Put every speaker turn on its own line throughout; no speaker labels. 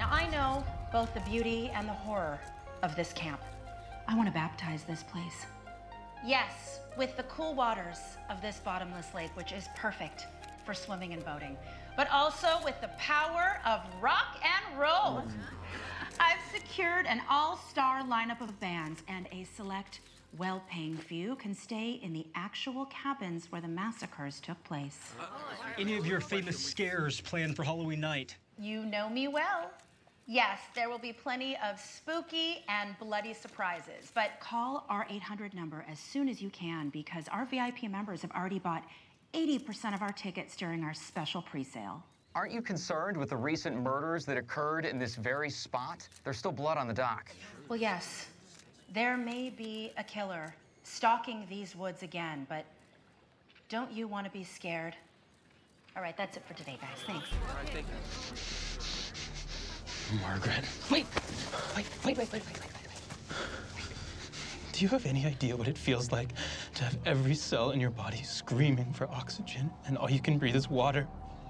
Now, I know both the beauty and the horror of this camp. I want to baptize this place. Yes, with the cool waters of this bottomless lake, which is perfect for swimming and boating, but also with the power of rock and roll. I've secured an all-star lineup of bands, and a select, well-paying few can stay in the actual cabins where the massacres took place.
Any of your famous scares planned for Halloween night?
You know me well. Yes, there will be plenty of spooky and bloody surprises, but call our 800 number as soon as you can, because our VIP members have already bought 80% of our tickets during our special pre-sale.
Aren't you concerned with the recent murders that occurred in this very spot? There's still blood on the dock.
Well, yes, there may be a killer stalking these woods again, but don't you want to be scared? All right, that's it for today, guys. Thanks.
All right, thank you.
Margaret. Wait. Do you have any idea what it feels like to have every cell in your body screaming for oxygen and all you can breathe is water?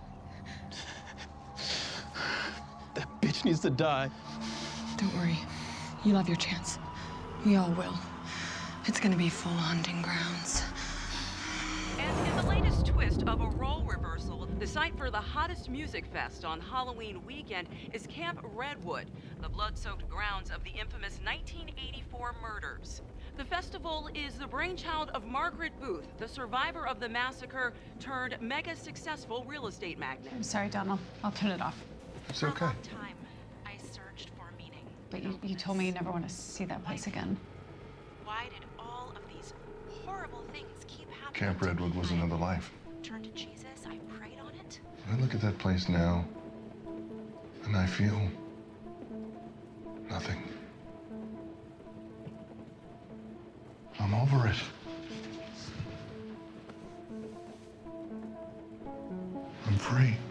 That bitch needs to die.
Don't worry. You'll have your chance. We all will. It's gonna be full hunting grounds.
And in the latest twist of a role reversal, the site for the hottest music fest on Halloween weekend is Camp Redwood, the blood-soaked grounds of the infamous 1984 murders. The festival is the brainchild of Margaret Booth, the survivor of the massacre turned mega-successful real estate magnate.
I'm sorry, Donald. I'll turn it off.
It's okay.
For a long time, I searched for meaning.
But you told me you never want to see that place again.
Why did all of these horrible things keep happening?
Camp Redwood was another life.
Turned to Jesus, I prayed on it.
I look at that place now, and I feel nothing. I'm over it. I'm free.